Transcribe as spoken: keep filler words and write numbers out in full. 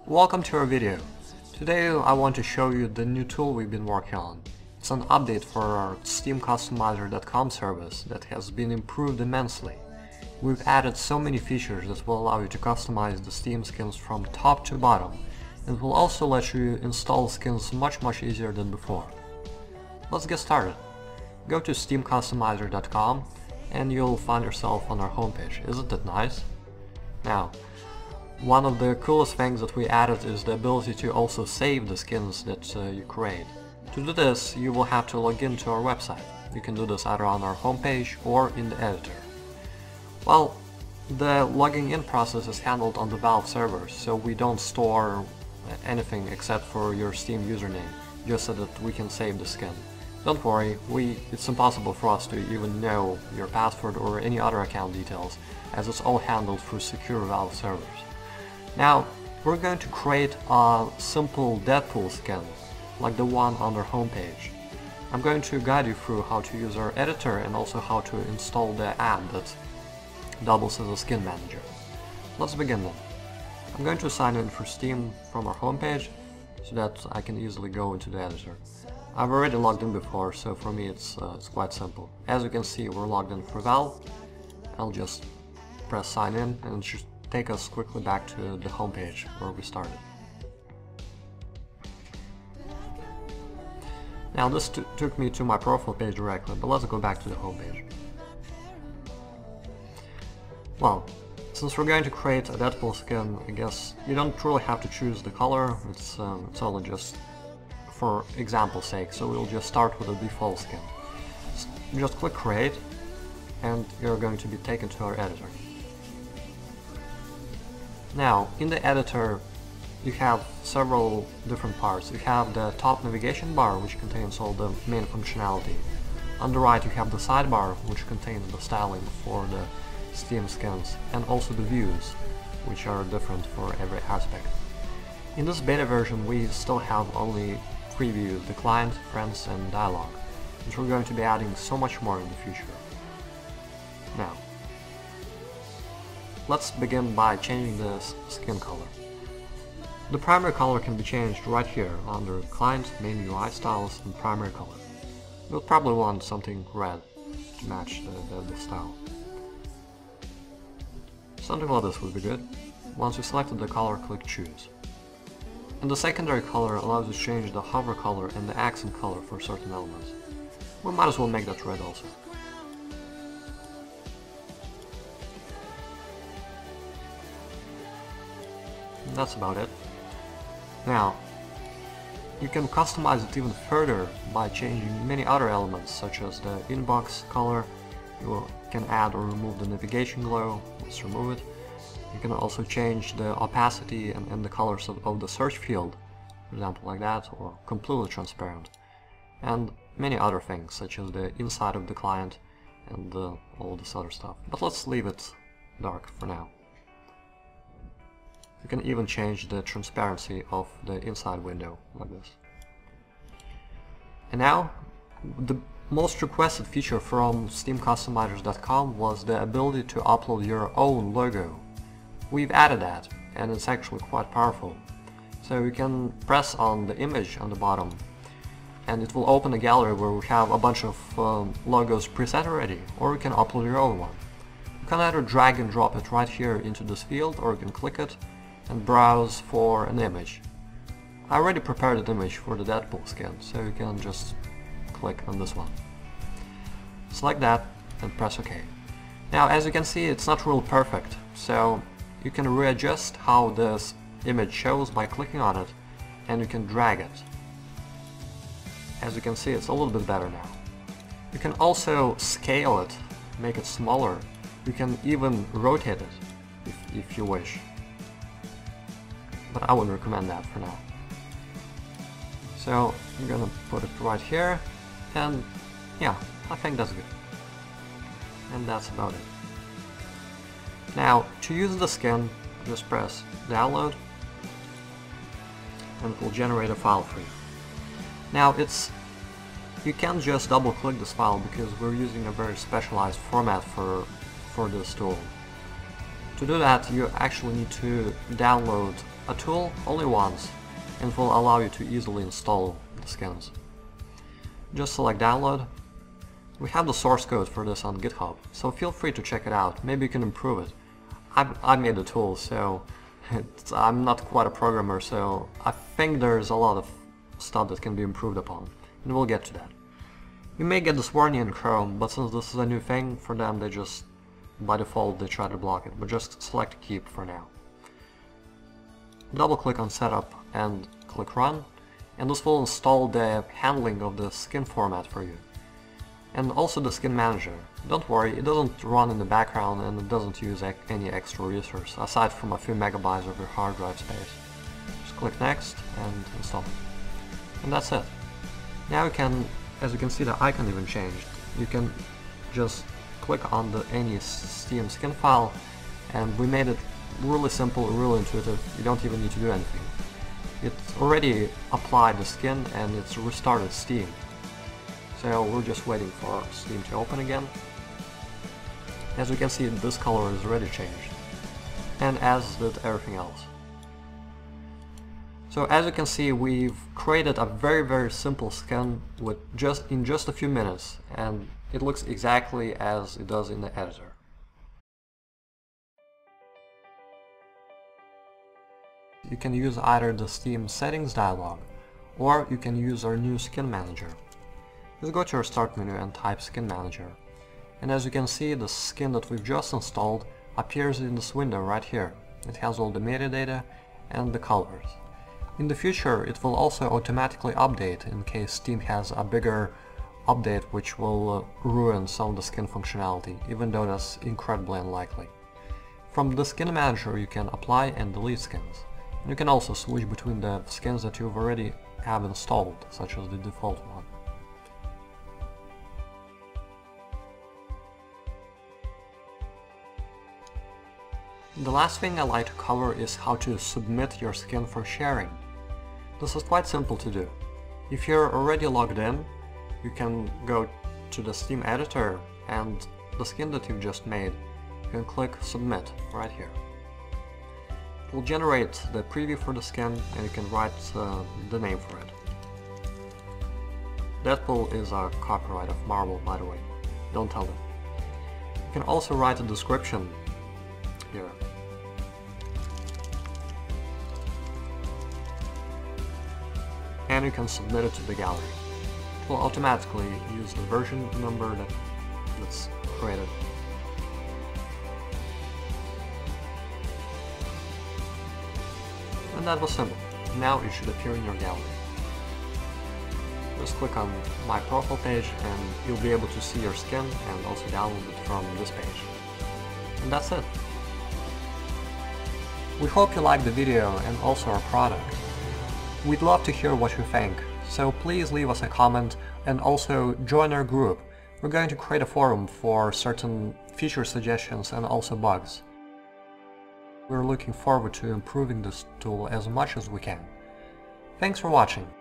Welcome to our video. Today I want to show you the new tool we've been working on. It's an update for our Steam Customizer dot com service that has been improved immensely. We've added so many features that will allow you to customize the Steam skins from top to bottom, and will also let you install skins much much easier than before. Let's get started. Go to Steam Customizer dot com and you'll find yourself on our homepage. Isn't it nice? Now, one of the coolest things that we added is the ability to also save the skins that uh, you create. To do this, you will have to log into our website. You can do this either on our homepage or in the editor. Well, the logging in process is handled on the Valve server, so we don't store anything except for your Steam username, just so that we can save the skin. Don't worry, we, it's impossible for us to even know your password or any other account details, as it's all handled through secure Valve servers. Now, we're going to create a simple Deadpool skin, like the one on our homepage. I'm going to guide you through how to use our editor and also how to install the app that doubles as a skin manager. Let's begin then. I'm going to sign in for Steam from our homepage so that I can easily go into the editor. I've already logged in before, so for me it's, uh, it's quite simple. As you can see, we're logged in for Valve. I'll just press sign in and it should take us quickly back to the homepage where we started. Now this took me to my profile page directly, but let's go back to the homepage. Well, since we're going to create a Deadpool skin, I guess you don't really have to choose the color, it's, um, it's only just for example's sake, so we'll just start with a default skin. Just click create and you're going to be taken to our editor. Now, in the editor, you have several different parts. You have the top navigation bar, which contains all the main functionality. On the right, you have the sidebar, which contains the styling for the Steam skins, and also the views, which are different for every aspect. In this beta version, we still have only three views: the client, friends, and dialogue, which we're going to be adding so much more in the future. Now, let's begin by changing the skin color. The primary color can be changed right here under Client, Main U I Styles, and Primary Color. You'll probably want something red to match the, the, the style. Something like this would be good. Once you've selected the color, click Choose. And the secondary color allows you to change the hover color and the accent color for certain elements. We might as well make that red also. That's about it. Now, you can customize it even further by changing many other elements, such as the inbox color. You can add or remove the navigation glow. Let's remove it. You can also change the opacity and, and the colors of, of the search field, for example like that, or completely transparent. And many other things, such as the inside of the client and uh, all this other stuff. But let's leave it dark for now. You can even change the transparency of the inside window, like this. And now, the most requested feature from Steam Customizers dot com was the ability to upload your own logo. We've added that, and it's actually quite powerful. So you can press on the image on the bottom, and it will open a gallery where we have a bunch of um, logos preset already, or you can upload your own one. You can either drag and drop it right here into this field, or you can click it and browse for an image. I already prepared an image for the Deadpool skin, so you can just click on this one. Select that and press OK. Now, as you can see, it's not real perfect, so you can readjust how this image shows by clicking on it, and you can drag it. As you can see, it's a little bit better now. You can also scale it, make it smaller. You can even rotate it if, if you wish. But I wouldn't recommend that for now. So I'm gonna put it right here, and yeah, I think that's good. And that's about it. Now, to use the skin, just press download, and it will generate a file for you. Now, it's you can't just double click this file because we're using a very specialized format for for this tool. To do that, you actually need to download a tool only once, and it will allow you to easily install the skins. Just select download. We have the source code for this on GitHub, so feel free to check it out, maybe you can improve it. I, I made the tool, so it's, I'm not quite a programmer, so I think there's a lot of stuff that can be improved upon, and we'll get to that. You may get this warning in Chrome, but since this is a new thing for them, they just, by default, they try to block it, but just select keep for now. Double click on setup and click run, and this will install the handling of the skin format for you. And also the skin manager. Don't worry, it doesn't run in the background and it doesn't use ec any extra resource, aside from a few megabytes of your hard drive space. Just click next and install it. And that's it. Now you can, as you can see, the icon even changed. You can just click on the any Steam skin file, and we made it really simple, really intuitive. You don't even need to do anything. It's already applied the skin and it's restarted Steam. So we're just waiting for Steam to open again. As you can see, this color is already changed, and as did everything else. So as you can see, we've created a very very simple skin with just in just a few minutes, and it looks exactly as it does in the editor. You can use either the Steam settings dialog, or you can use our new skin manager. Just go to your start menu and type skin manager. And as you can see, the skin that we've just installed appears in this window right here. It has all the metadata and the colors. In the future, it will also automatically update in case Steam has a bigger update which will uh, ruin some of the skin functionality, even though that's incredibly unlikely. From the skin manager you can apply and delete skins. And you can also switch between the skins that you've already have installed, such as the default one. The last thing I like to cover is how to submit your skin for sharing. This is quite simple to do. If you're already logged in, you can go to the Steam editor, and the skin that you've just made, you can click submit right here. It will generate the preview for the skin, and you can write uh, the name for it. Deadpool is a copyright of Marvel, by the way. Don't tell them. You can also write a description here. And you can submit it to the gallery. It will automatically use the version number that, that's created. And that was simple. Now it should appear in your gallery. Just click on my profile page and you'll be able to see your skin and also download it from this page. And that's it. We hope you liked the video and also our product. We'd love to hear what you think, so please leave us a comment and also join our group. We're going to create a forum for certain feature suggestions and also bugs. We're looking forward to improving this tool as much as we can. Thanks for watching.